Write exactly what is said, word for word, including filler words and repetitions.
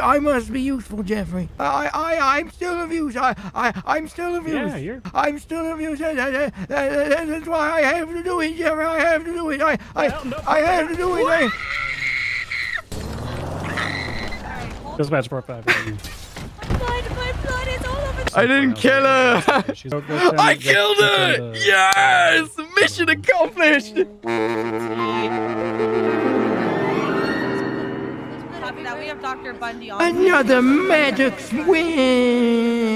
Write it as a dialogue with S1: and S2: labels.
S1: I, I must be useful, Jeffrey. I, I, I'm still of use. I, I, I'm still of use.
S2: Yeah, you're.
S1: I'm still of use. That, that, that, that, that's why I have to do it, Jeffrey. I have to do it. I, I,
S2: Well, no,
S1: I have to do it. I...
S2: Dispatch four five.
S3: Blood, my blood is all over the...
S1: I didn't kill her.
S2: She's
S1: I killed her. Yes, mission accomplished.
S3: Copy that. We have Doctor Bundy on.
S1: Another Maddox win.